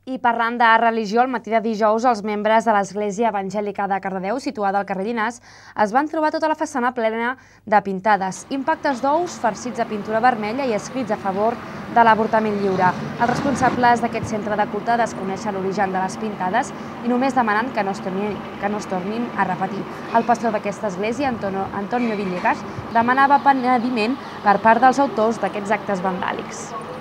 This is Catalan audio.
I parlant de religió, al matí de dijous, els membres de l'Església Evangèlica de Cardedeu, situada al carrer Llinars, es van trobar tota la façana plena de pintades, impactes d'ous farcits de pintura vermella i escrits a favor de l'avortament lliure. Els responsables d'aquest centre de culte desconeixen l'origen de les pintades i només demanen que no es tornin a repetir. El pastor d'aquesta església, Antonio Villegas, demanava penediment per part dels autors d'aquests actes vandàlics.